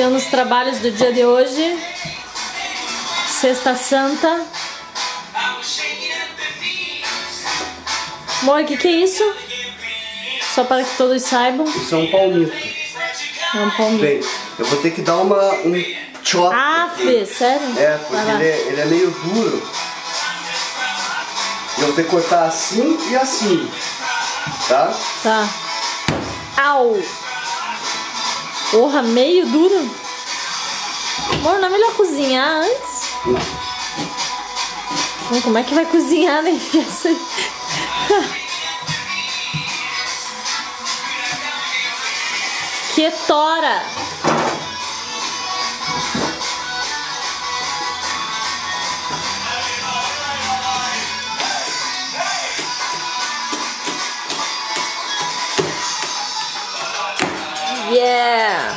Iniciando os trabalhos do dia de hoje. Sexta Santa. Amor, o que é isso? Só para que todos saibam. Isso é um palmito. É um palmito. Bem, eu vou ter que dar um chop. Ah, Fê, sério? É, porque ele é meio duro. Eu vou ter que cortar assim e assim. Tá? Tá. Au! Porra, meio duro. Amor, não é melhor cozinhar antes? Não, como é que vai cozinhar, né? Que tora! Yeah!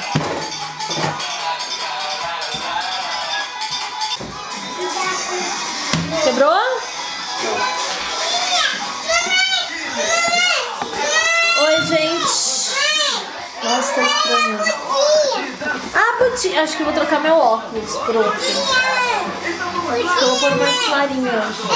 Quebrou? Oi, gente. Nossa, tá estranho. Ah, putinha. Acho que eu vou trocar meu óculos por outro. Eu vou pôr mais clarinho.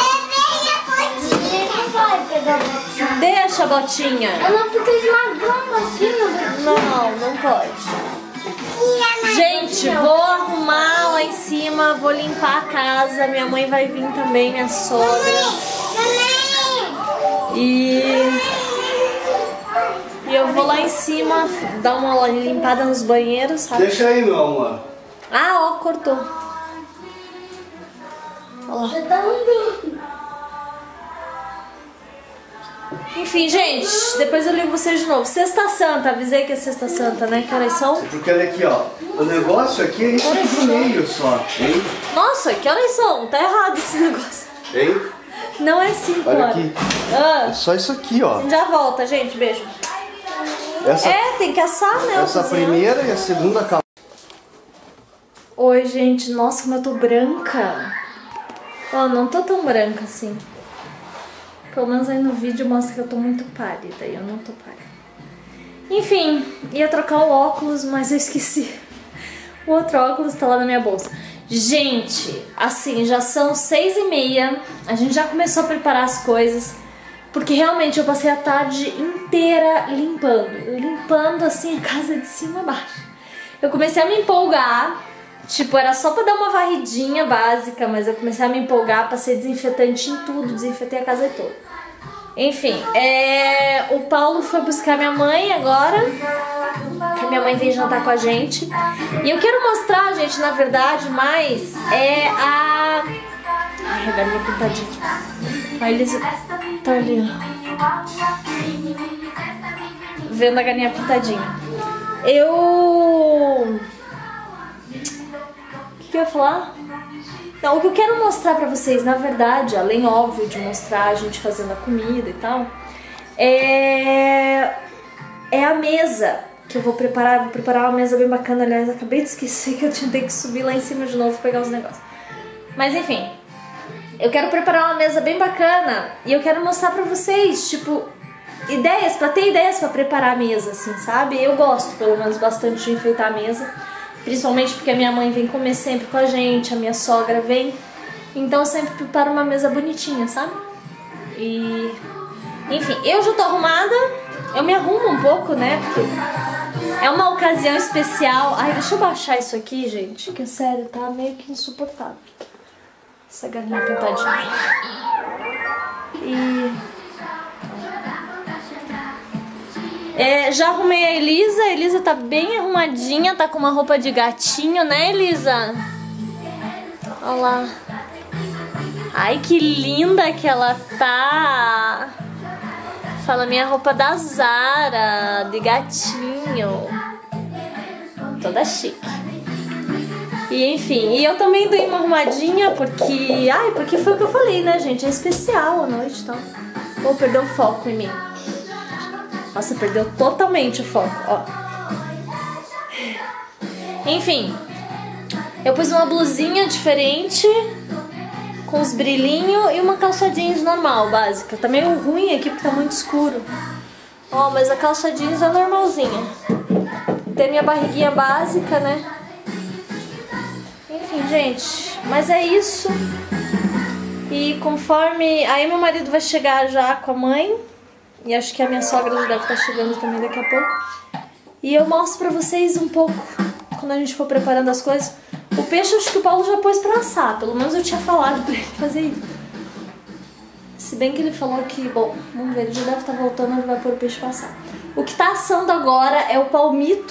Deixa a botinha. Ela fica esmagando assim. Não pode. Gente, vou arrumar lá em cima, vou limpar a casa. Minha mãe vai vir também, minha sogra. E eu vou lá em cima dar uma limpada nos banheiros, sabe? Deixa aí, meu amor. Ah, ó, cortou. Ó lá. Enfim, gente, depois eu ligo vocês de novo. Sexta Santa, avisei que é Sexta Santa, né? Que horas são? Porque olha aqui, ó. O negócio aqui é isso aqui no meio só, hein? Nossa, que horas são? Tá errado esse negócio. Hein? Não é 5 Olha horas. aqui. Ah, É só isso aqui, ó. já volta, gente. Beijo. Essa, Tem que assar, né? essa primeira e a segunda calça. Oi, gente. Nossa, como eu tô branca. Ó, não tô tão branca assim. Pelo menos aí no vídeo mostra que eu tô muito pálida e eu não tô pálida. Enfim, ia trocar o óculos, mas eu esqueci. O outro óculos tá lá na minha bolsa. Gente, assim, já são 6h30. A gente já começou a preparar as coisas. Porque realmente eu passei a tarde inteira limpando assim a casa de cima a baixo. Eu comecei a me empolgar. Tipo, era só pra dar uma varridinha básica, mas eu comecei a me empolgar, passei desinfetante em tudo, desinfetei a casa toda. Enfim, o Paulo foi buscar minha mãe agora, que minha mãe veio jantar com a gente. E eu quero mostrar, gente, na verdade, mais a galinha pintadinha. A Elisa tá ali, ó, vendo a galinha pintadinha. O que eu ia falar? Não, o que eu quero mostrar pra vocês, na verdade, além, óbvio, de mostrar a gente fazendo a comida e tal, é a mesa que eu vou preparar. Vou preparar uma mesa bem bacana. Aliás, acabei de esquecer que eu tinha que subir lá em cima de novo pra pegar os negócios. Mas enfim, eu quero preparar uma mesa bem bacana e eu quero mostrar pra vocês, tipo, ideias, pra ter ideias pra preparar a mesa, assim, sabe? Eu gosto, pelo menos, bastante de enfeitar a mesa. Principalmente porque a minha mãe vem comer sempre com a gente, a minha sogra vem. Então eu sempre preparo uma mesa bonitinha, sabe? E... enfim, eu já tô arrumada. Eu me arrumo um pouco, né? Porque é uma ocasião especial. Ai, deixa eu baixar isso aqui, gente. Que sério, tá meio que insuportável. Essa galinha pintadinha. Já arrumei a Elisa tá bem arrumadinha, tá com uma roupa de gatinho, né, Elisa? Olha lá. Ai, que linda que ela tá. Fala, minha roupa da Zara, de gatinho. Toda chique. E enfim, e eu também dei uma arrumadinha porque... porque foi o que eu falei, né, gente? É especial a noite, então... Vou perder o foco em mim. Nossa, perdeu totalmente o foco, ó. Enfim, eu pus uma blusinha diferente, com os brilhinhos e uma calça jeans normal, básica. Tá meio ruim aqui porque tá muito escuro. Ó, mas a calça jeans é normalzinha. Tem minha barriguinha básica, né? Enfim, gente, mas é isso. E conforme... Aí meu marido vai chegar já com a mãe. E acho que a minha sogra já deve estar chegando também daqui a pouco. E eu mostro pra vocês um pouco, quando a gente for preparando as coisas. O peixe acho que o Paulo já pôs pra assar. Pelo menos eu tinha falado pra ele fazer isso. Se bem que ele falou que... Bom, vamos ver, ele já deve estar voltando, ele vai pôr o peixe pra assar. O que tá assando agora é o palmito.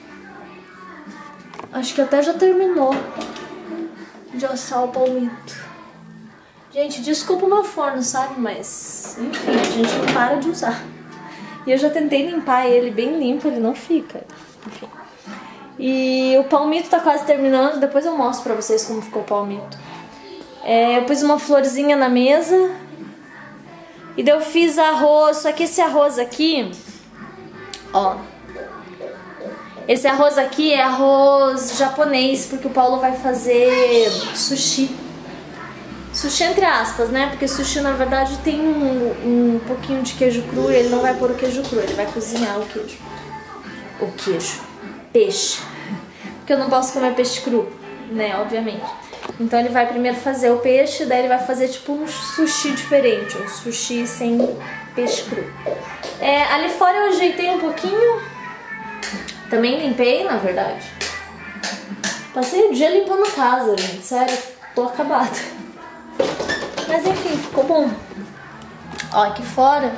Acho que até já terminou de assar o palmito. Gente, desculpa o meu forno, sabe? Mas, enfim, a gente não para de usar. E eu já tentei limpar ele bem limpo, ele não fica. Enfim. E o palmito tá quase terminando, depois eu mostro pra vocês como ficou o palmito. Eu pus uma florzinha na mesa. E daí eu fiz arroz, só que esse arroz aqui, ó. Esse arroz aqui é arroz japonês, porque o Paulo vai fazer sushi. Sushi entre aspas, né? Porque sushi na verdade tem um pouquinho de queijo cru e ele não vai pôr o queijo cru, ele vai cozinhar o queijo. O queijo. Peixe. Porque eu não posso comer peixe cru, né? Obviamente. Então ele vai primeiro fazer o peixe, daí ele vai fazer tipo um sushi diferente, um sushi sem peixe cru. Ali fora eu ajeitei um pouquinho, também limpei, na verdade. Passei o dia limpando a casa, gente, sério, tô acabada. Mas enfim, ficou bom. Ó, aqui fora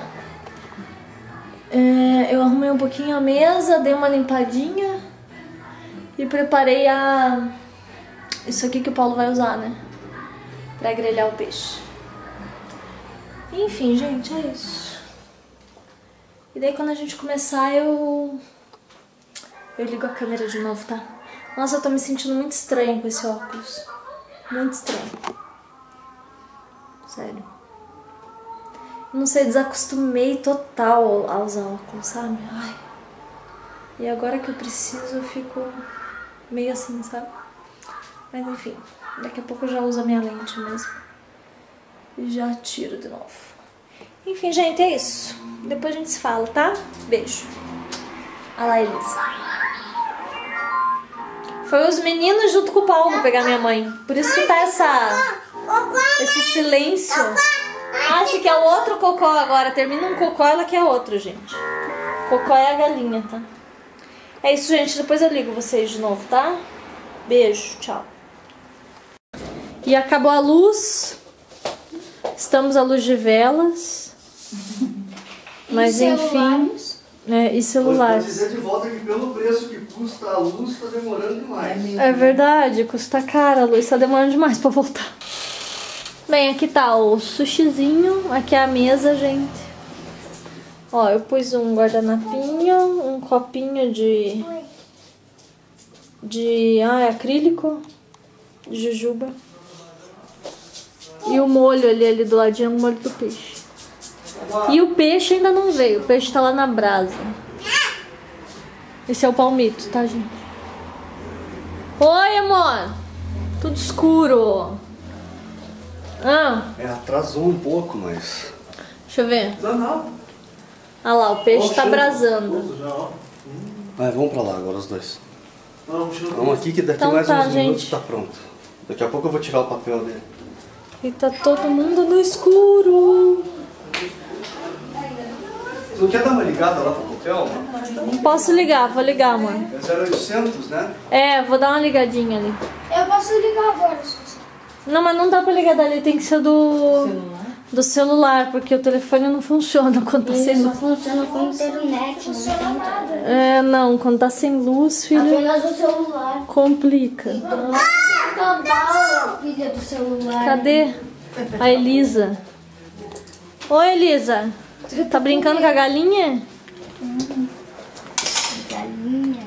eu arrumei um pouquinho a mesa, dei uma limpadinha e preparei isso aqui que o Paulo vai usar, né? Pra grelhar o peixe. Enfim, gente, é isso. E daí quando a gente começar eu ligo a câmera de novo, tá? Nossa, eu tô me sentindo muito estranha com esse óculos. Muito estranho. Sério. Não sei, desacostumei total a usar óculos, sabe? Ai. E agora que eu preciso, eu fico meio assim, sabe? Mas enfim, daqui a pouco eu já uso a minha lente mesmo. E já tiro de novo. Enfim, gente, é isso. Depois a gente se fala, tá? Beijo. Olha lá, Elisa. Foi os meninos junto com o Paulo pegar minha mãe. Por isso que tá esse silêncio. Ah, esse aqui é o outro cocó agora. Termina um cocó, ela quer outro, gente. Cocó é a galinha, tá? É isso, gente. Depois eu ligo vocês de novo, tá? Beijo, tchau. E acabou a luz. Estamos à luz de velas. Mas enfim. E celular. Vou dizer de volta que pelo preço que custa a luz, tá demorando demais. É verdade, custa caro a luz, tá demorando demais pra voltar. Bem, aqui tá o sushizinho, aqui é a mesa, gente. Ó, eu pus um guardanapinho, um copinho de acrílico, de jujuba. E o molho ali do ladinho, o molho do peixe. E o peixe ainda não veio, o peixe tá lá na brasa. Esse é o palmito, tá, gente? Oi, amor! Tudo escuro. Atrasou um pouco, mas... Deixa eu ver. Não. Olha lá, o peixe tá brasando. Vamos pra lá agora, os dois. Vamos aqui que daqui Então mais tá, uns minutos gente. tá pronto. Daqui a pouco eu vou tirar o papel dele. E tá todo mundo no escuro. Você não quer dar uma ligada lá pro papel? Não posso ligar, vou ligar, amor. É 0800, né? Vou dar uma ligadinha ali. Eu posso ligar agora, Suzy. Não, mas não dá pra ligar dali, tem que ser do celular, porque o telefone não funciona quando tá sem Só luz. funciona com internet, não funciona nada. Não, quando tá sem luz, filha, Apenas o celular. complica. Total, filha do celular. Cadê a Elisa? Oi, Elisa. Tá brincando com a galinha? Galinha.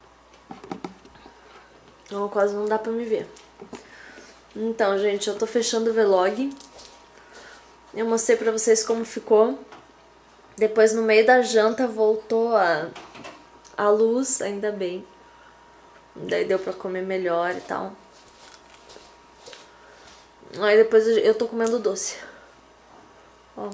Não, quase não dá pra me ver. Então, gente, eu tô fechando o vlog. Eu mostrei pra vocês como ficou. Depois, no meio da janta, voltou a luz, ainda bem. Daí deu pra comer melhor e tal. Aí depois eu tô comendo doce. Ó.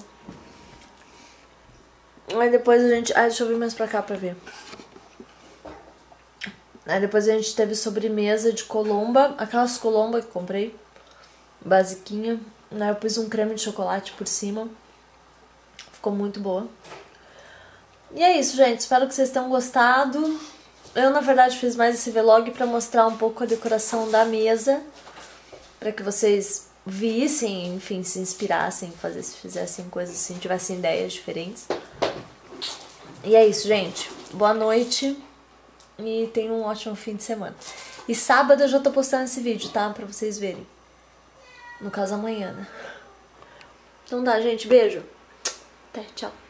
Aí depois a gente... deixa eu vir mais pra cá pra ver. Aí depois a gente teve sobremesa de colomba, aquelas colomba que comprei, basiquinha. Aí eu pus um creme de chocolate por cima. Ficou muito boa. E é isso, gente. Espero que vocês tenham gostado. Eu, na verdade, fiz mais esse vlog pra mostrar um pouco a decoração da mesa. Pra que vocês vissem, enfim, se inspirassem, fizessem coisas assim, tivessem ideias diferentes. E é isso, gente. Boa noite. E tenham um ótimo fim de semana. E sábado eu já tô postando esse vídeo, tá? Pra vocês verem. No caso, amanhã, né? Então tá, gente. Beijo. Até, tchau.